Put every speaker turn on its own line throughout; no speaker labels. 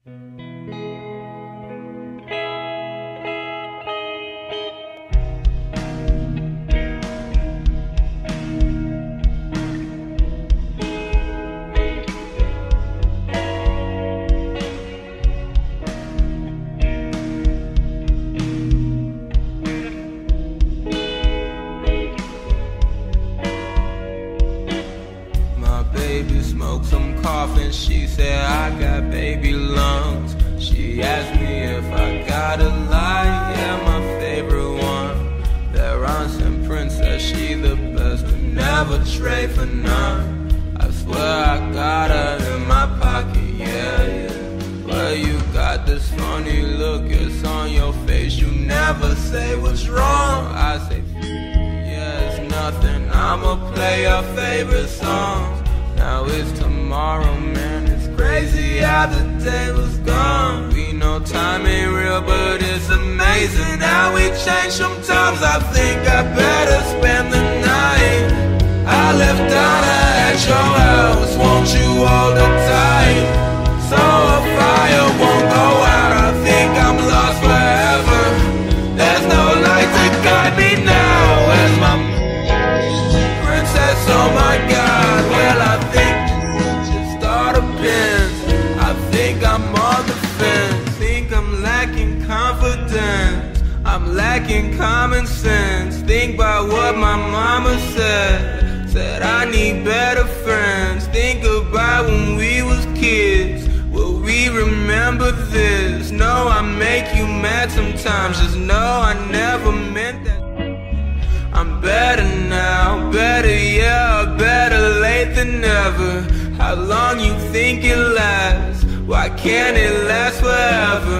Baby smoked some coffin, she said I got baby lungs. She asked me if I got a lie, yeah, my favorite one. That Ronson princess, she the best, but never trade for none. I swear I got her in my pocket, yeah, yeah. Well, you got this funny look, it's on your face, you never say what's wrong. I say, yeah, it's nothing, I'ma play your favorite songs. Now it's tomorrow, man, it's crazy how the day was gone. We know time ain't real, but it's amazing how we change. Sometimes I think I better spend the night. I left Donna at your house, won't you hold her tight? So a fire won't go out, I think I'm lost forever. There's no light to guide me now. Where's my princess, oh my God? Well, I think just start a pins. I think I'm on the fence. Think I'm lacking confidence, I'm lacking common sense. Think about what my mama said, said I need better friends. Think about when we was kids, will we remember this? No, I make you mad sometimes, just know I never meant that. I'm better now, better, yeah, better late than never. How long you think it lasts? Why can't it last forever?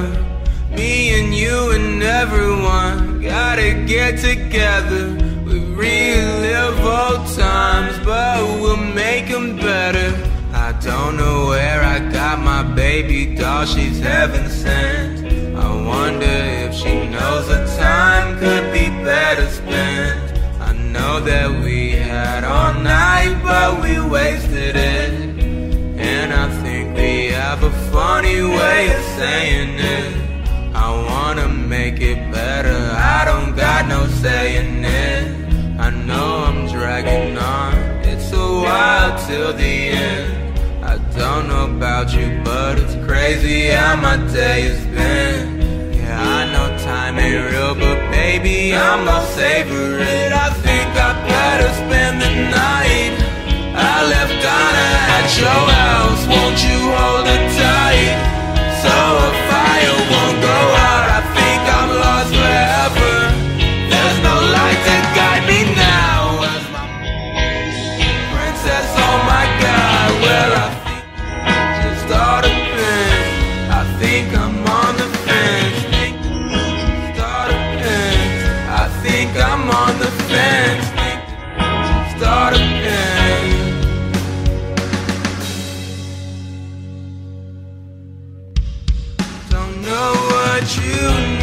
Me and you and everyone gotta get together. We relive old times, but we'll make them better. I don't know where I got my baby doll, she's heaven sent. I wonder if she knows the time could be better spent. I know that we had all night, but we wasted it. And I think we have a funny way of saying it. I wanna make it better, I don't got no say in it. I know I'm dragging on, it's a while till the end. I don't know about you, but it's crazy how my day has been. Yeah, I know time ain't real, but baby, I'm gonna savor it. I think I better spend the night. I left Donna at your house, won't you hold her tight? So a fire won't go out, I think I'm lost forever. There's no light to guide me now. Where's my princess, oh my God? Well, I think just start a pin. I think I'm on the fence. Start a pin. I think I'm on the fence. Start a pin. Don't know what you